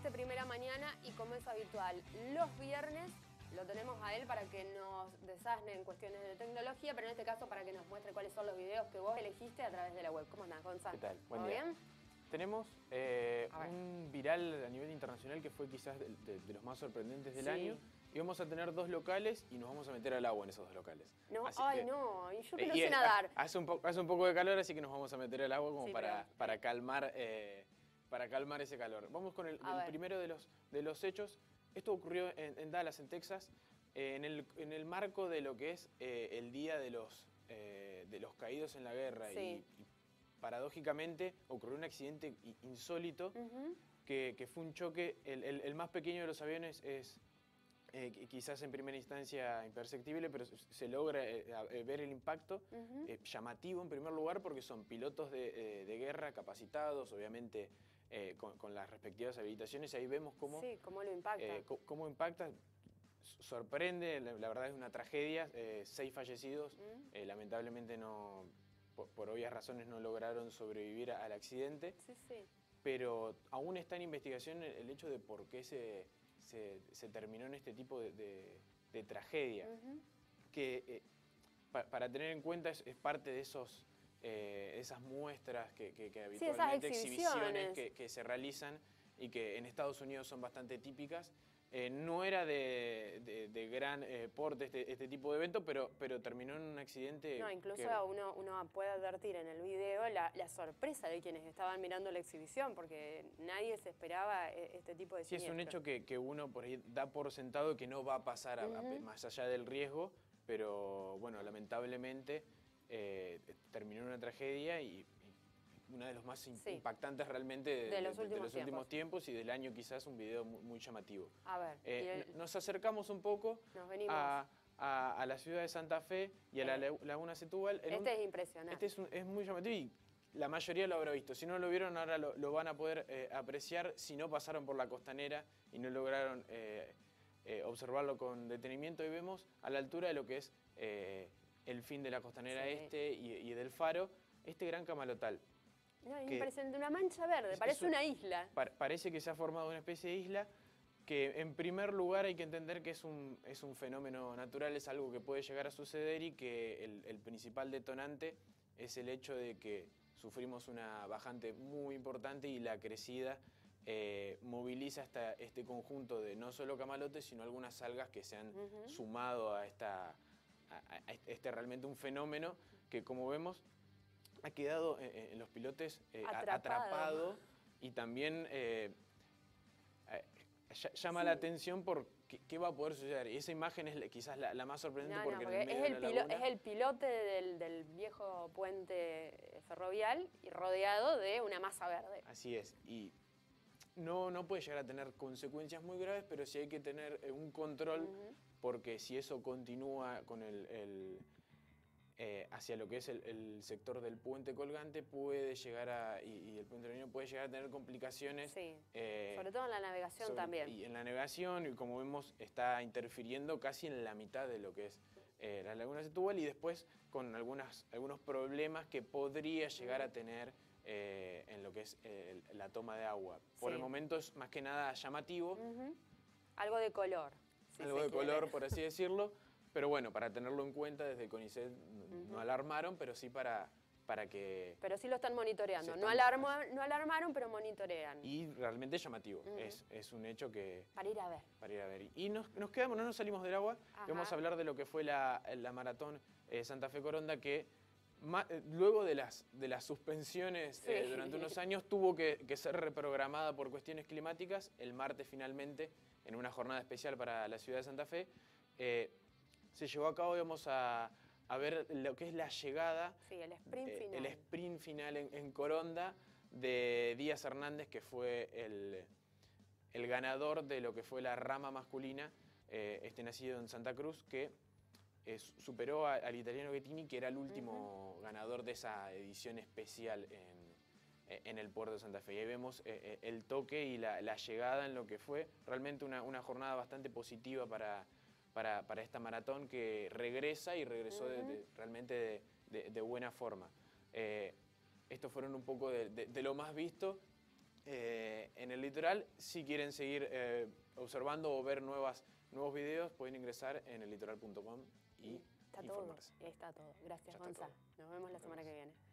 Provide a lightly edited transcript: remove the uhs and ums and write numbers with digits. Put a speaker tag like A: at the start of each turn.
A: este Primera Mañana y como es habitual, los viernes lo tenemos a él para que nos desasne en cuestiones de tecnología, pero en este caso para que nos muestre cuáles son los videos que vos elegiste a través de la web. ¿Cómo andás, Gonzalo?
B: ¿Qué tal? Buen
A: ¿Todo
B: día.
A: bien?
B: Tenemos un viral a nivel internacional que fue quizás de los más sorprendentes del año. Y vamos a tener dos locales y nos vamos a meter al agua en esos dos locales.
A: No,
B: Así
A: ay,
B: que,
A: no, y yo que no sé nadar.
B: Hace un poco de calor, así que nos vamos a meter al agua como
A: Sí,
B: para calmar ese calor. Vamos con el primero de los hechos. Esto ocurrió en Dallas, en Texas, en el marco de lo que es el Día de los Caídos en la Guerra.
A: Sí.
B: Y paradójicamente ocurrió un accidente insólito que fue un choque. El más pequeño de los aviones es quizás en primera instancia imperceptible, pero se logra ver el impacto llamativo en primer lugar porque son pilotos de guerra capacitados, obviamente con las respectivas habilitaciones. Ahí vemos cómo,
A: Sí, cómo lo impacta.
B: Cómo impacta. Sorprende, la verdad es una tragedia, 6 fallecidos, lamentablemente no, por obvias razones no lograron sobrevivir al accidente.
A: Sí, sí.
B: Pero aún está en investigación el hecho de por qué se terminó en este tipo de tragedia. Que para tener en cuenta es parte de esas muestras que habitualmente, exhibiciones que se realizan y que en Estados Unidos son bastante típicas. No era de gran porte este tipo de evento, pero terminó en un accidente.
A: No, incluso uno puede advertir en el video la sorpresa de quienes estaban mirando la exhibición, porque nadie se esperaba este tipo de
B: Sí,
A: siniestro.
B: es un hecho que uno por ahí da por sentado que no va a pasar más allá del riesgo, pero bueno, lamentablemente terminó en una tragedia y una de los más impactantes realmente de los últimos tiempos y del año, quizás un video muy llamativo.
A: A ver.
B: Nos acercamos un poco a la ciudad de Santa Fe y a la Laguna Setúbal.
A: Es impresionante.
B: Es muy llamativo y la mayoría lo habrá visto. Si no lo vieron, ahora lo van a poder apreciar si no pasaron por la costanera y no lograron observarlo con detenimiento. Y vemos a la altura de lo que es el fin de la costanera este y del faro, este gran camalotal.
A: No, es impresionante, una mancha verde, parece una isla.
B: Parece que se ha formado una especie de isla que en primer lugar hay que entender que es un fenómeno natural, es algo que puede llegar a suceder y que el principal detonante es el hecho de que sufrimos una bajante muy importante y la crecida moviliza hasta este conjunto de no solo camalotes, sino algunas algas que se han sumado a este realmente un fenómeno que, como vemos, ha quedado en los pilotes atrapado y también llama la atención por qué va a poder suceder. Y esa imagen es quizás la más sorprendente porque en el medio de la laguna
A: es el pilote del viejo puente ferrovial y rodeado de una masa verde.
B: Así es. Y no puede llegar a tener consecuencias muy graves, pero sí hay que tener un control porque si eso continúa con hacia lo que es el sector del puente colgante, puede llegar y el puente Avenida puede llegar a tener complicaciones.
A: Sí, sobre todo en la navegación también.
B: Y en la navegación, y como vemos, está interfiriendo casi en la mitad de lo que es la Laguna Setúbal y después con algunos problemas que podría llegar a tener en lo que es la toma de agua. Por el momento es más que nada llamativo.
A: Algo de color.
B: Algo de color, por así decirlo. Pero bueno, para tenerlo en cuenta, desde CONICET no alarmaron, pero sí para que...
A: Pero sí lo están monitoreando. No alarmaron, pero monitorean.
B: Y realmente llamativo. Es un hecho que...
A: Para ir a ver.
B: Para ir a ver. Y nos quedamos, no nos salimos del agua. Vamos a hablar de lo que fue la maratón Santa Fe Coronda, que luego de las suspensiones durante unos años tuvo que ser reprogramada por cuestiones climáticas. El martes finalmente, en una jornada especial para la ciudad de Santa Fe, se llevó a cabo, vamos a ver lo que es la llegada,
A: el sprint final.
B: El sprint final en Coronda de Díaz Hernández, que fue el ganador de lo que fue la rama masculina, nacido en Santa Cruz, que superó al italiano Bettini, que era el último ganador de esa edición especial en el puerto de Santa Fe. Y ahí vemos el toque y la llegada en lo que fue realmente una jornada bastante positiva para esta maratón que regresa y regresó realmente de buena forma. Estos fueron un poco de lo más visto. En el litoral, si quieren seguir observando o ver nuevos videos, pueden ingresar en ellitoral.com y
A: está
B: informarse.
A: todo, está todo. Gracias,
B: Ya está
A: Gonza.
B: todo.
A: Nos vemos la semana que viene.